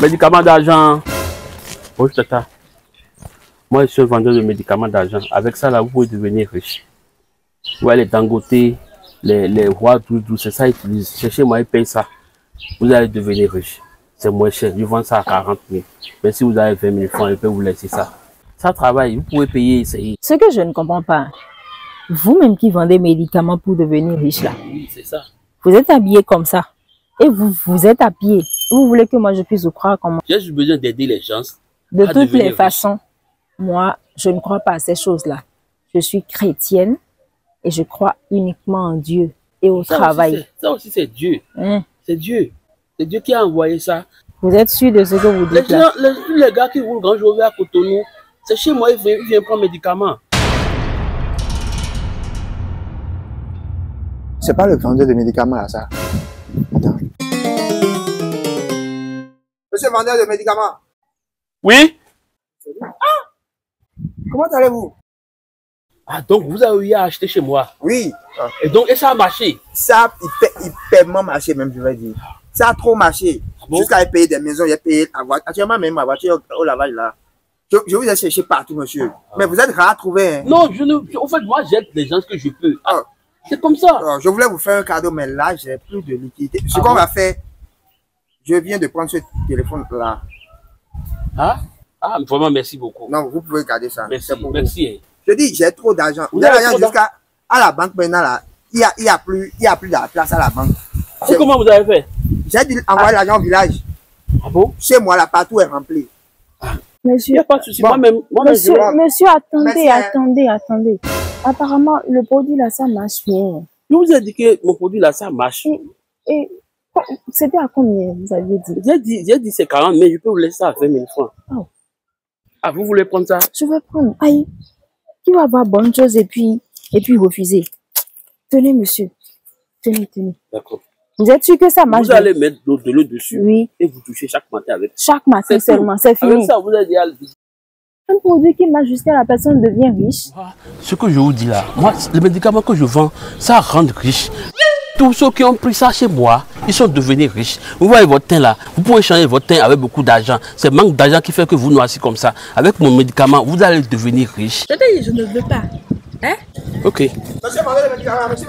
Médicaments d'argent. Bonjour tata. Moi je suis un vendeur de médicaments d'argent. Avec ça là, vous pouvez devenir riche. Vous voyez les Dangote, les rois, tout, c'est ça ils utilisent. Cherchez-moi, ils payent ça. Vous allez devenir riche. C'est moins cher. Je vends ça à 40 000. Mais si vous avez 20 000 francs, je peux vous laisser ça. Ça travaille, vous pouvez payer, essayer. Ce que je ne comprends pas, vous-même qui vendez médicaments pour devenir riche là, Oui, c'est ça. vous êtes habillé comme ça. Et vous êtes habillé. Vous voulez que moi je puisse vous croire comment? J'ai juste besoin d'aider les gens. De toutes les façons, moi, je ne crois pas à ces choses-là. Je suis chrétienne et je crois uniquement en Dieu et au travail. Ça aussi, c'est Dieu. C'est Dieu. C'est Dieu qui a envoyé ça. Vous êtes sûr de ce que vous dites là? Les gars qui roulent quand je vais à Cotonou, c'est chez moi, ils viennent prendre médicaments. C'est pas le vendeur de médicaments là, ça. Attends. Monsieur le vendeur de médicaments. Oui? Comment allez-vous? Ah, donc vous avez eu à acheter chez moi. Oui. Et ça a marché. Ça, il paiement marché même, je vais dire. Ça a trop marché. Bon? Jusqu'à payer des maisons, il a payé la voiture. Actuellement, même ma voiture au lavage là. Je vous ai cherché partout, monsieur. Mais vous êtes rare à trouver. Hein. Non, en fait, moi, j'aide les gens que je peux. C'est comme ça. Je voulais vous faire un cadeau, mais là, j'ai plus de liquidité. Ce qu'on va faire, je viens de prendre ce téléphone-là. Ah, vraiment, merci beaucoup. Non, vous pouvez garder ça. Merci, merci. Je dis, j'ai trop d'argent. Vous avez l'argent jusqu'à la banque maintenant, là. Il y a plus de la place à la banque. Comment vous avez fait? J'ai dû envoyer l'argent au village. Ah bon? Chez moi, là, partout est rempli. Monsieur, il n'y a pas de souci. Bon, monsieur, attendez. Apparemment, le produit là, ça marche bien. Je vous ai dit que mon produit là, ça marche. Et c'était à combien vous aviez dit? J'ai dit c'est 40, mais je peux vous laisser ça à 20 000 francs. Oh. Ah, vous voulez prendre ça? Je vais prendre. Aïe, qui va avoir bonne chose et puis refuser. Tenez, monsieur. Tenez. D'accord. Vous êtes sûr que ça marche? Vous allez mettre de l'eau dessus. Oui. Et vous touchez chaque matin avec. Chaque matin seulement, c'est fini. Avec ça, vous allez dire. Un produit qui marche jusqu'à la personne devient riche. Ce que je vous dis là, moi, les médicaments que je vends, ça rend riche. Tous ceux qui ont pris ça chez moi, ils sont devenus riches. Vous voyez votre teint là, vous pouvez changer votre teint avec beaucoup d'argent. C'est le manque d'argent qui fait que vous noircissez comme ça. Avec mon médicament, vous allez devenir riche. Je te dis, je ne veux pas. Hein? Ok. Monsieur, vendez les médicaments, monsieur.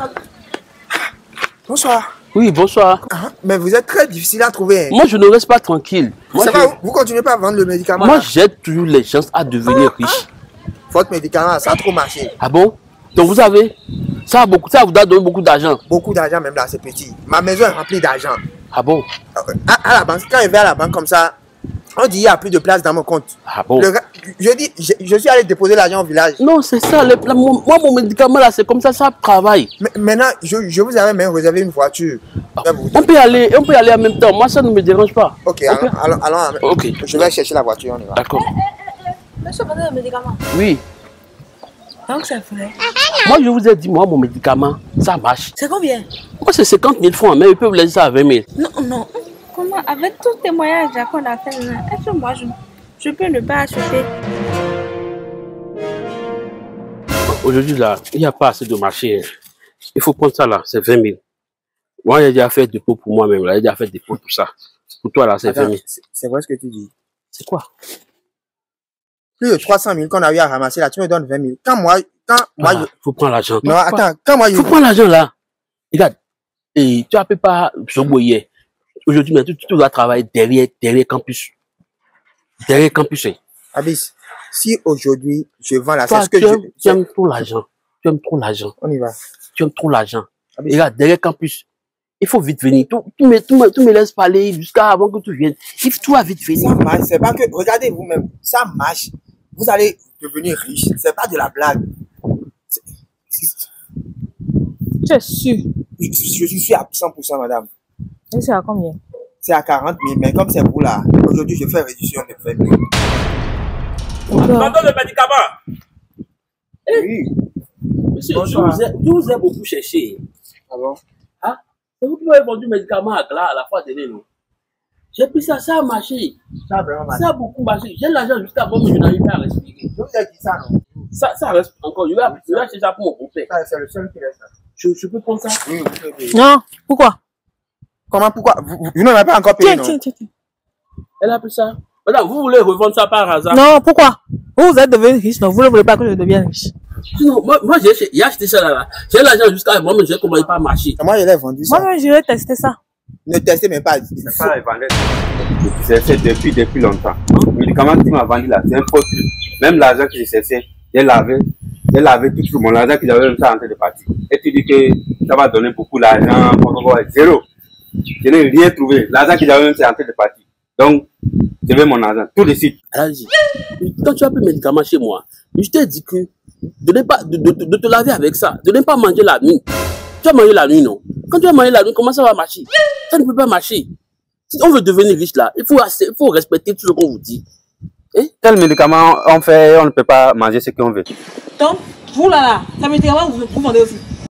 Bonsoir. Oui, bonsoir. Mais vous êtes très difficile à trouver. Moi, je ne reste pas tranquille. Moi, vous continuez pas à vendre le médicament? Moi, j'aide toujours les gens à devenir riches. Votre médicament, ça a trop marché. Ah bon? Donc vous avez, ça vous donne beaucoup d'argent. Beaucoup d'argent, même là, c'est petit. Ma maison est remplie d'argent. Ah bon? À la banque, quand je vais à la banque comme ça, on dit il n'y a plus de place dans mon compte. Ah bon? Je suis allé déposer l'argent au village. Non, c'est ça. Moi, mon médicament là, c'est comme ça travaille. Mais maintenant, je vous avais même réservé une voiture. On peut y aller en même temps. Moi, ça ne me dérange pas. Ok, allons. Ok. Je vais chercher la voiture, on y va. D'accord. Monsieur, vendez le médicament. Oui. Donc c'est vrai. Moi, je vous ai dit, moi, mon médicament, ça marche. C'est combien? Moi, c'est 50 000 francs, mais ils peuvent laisser ça à 20 000. Non. Comment, avec tous tes moyens qu'on a fait, est-ce que moi, je peux ne pas acheter? Aujourd'hui, là, il n'y a pas assez de marché. Il faut prendre ça, là, c'est 20 000. Moi, j'ai déjà fait des pots pour moi-même, là. J'ai déjà fait des pots pour ça. Pour toi, là, c'est 20 000. C'est vrai ce que tu dis. C'est quoi? Plus de 300 000 qu'on a eu à ramasser, là, tu me donnes 20 000. Quand moi, faut prendre l'argent. Non, attends, quand moi, faut prendre l'argent, là. Regarde. Et tu n'appelles pas Soboyer. Aujourd'hui, tu dois travailler derrière campus. Derrière campus, hein. Abyss, si aujourd'hui, je vends la cesse que tu aimes trop l'argent. Tu aimes trop l'argent. On y va. Tu aimes trop l'argent. Regarde, derrière campus, il faut vite venir. Tu me laisses parler jusqu'à avant que tu viennes. Tu vas vite venir. Ça marche. C'est pas que, regardez vous-même, ça marche. Vous allez devenir riche. C'est pas de la blague. Tu es sûr? Je suis sûr à 100%, madame. Et c'est à combien? C'est à 40 000, mais comme c'est vous là, aujourd'hui je fais réduction de 20 000. Vendons le médicament. Oui. Monsieur, je vous ai beaucoup cherché. Ah bon? Hein? C'est vous qui m'avez vendu le médicament à la fois dernière, non? J'ai pris ça, ça a marché. Ça a vraiment marché. Ça a beaucoup marché. J'ai l'argent jusqu'à moi, mais je n'arrive pas à respirer. Je vous ai dit ça, non? Ça reste encore. Je vais acheter ça pour mon beau-père. C'est le seul qui reste. Je peux prendre ça? Oui, vous pouvez. Non, pourquoi? Comment, pourquoi? Vous n'en avez pas encore payé, non? Tiens. Elle a pris ça. Madame, vous voulez revendre ça par hasard? Non, pourquoi? Vous êtes devenu riche, non? Vous ne voulez pas que je devienne riche? Sinon, moi j'ai acheté ça là. J'ai l'argent jusqu'à moi, mais je ne commence pas à marcher. Moi, je l'ai vendu ça. Moi, j'irai tester ça. Ne testez même pas. C'est pas les vendre. C'est depuis longtemps. Le médicament que tu m'as vendu là, c'est un faux truc. Même l'argent que j'ai cherché, j'ai lavé tout mon argent que j'avais même ça en train de partir. Et tu dis que ça va donner beaucoup d'argent, zéro. Je n'ai rien trouvé. L'argent que j'avais même c'est en train de partir. Donc, je veux mon argent tout de suite. Allez-y. Quand tu as pris le médicament chez moi, je t'ai dit que de te laver avec ça, de ne pas manger la nuit. Tu as mangé la nuit, non? Quand tu as mangé la nuit, comment ça va marcher? Ça ne peut pas marcher. Si on veut devenir riche là, il faut respecter tout ce qu'on vous dit. Quel médicament on fait, on ne peut pas manger ce qu'on veut. Donc, vous là, ça médicament, vous vendez aussi.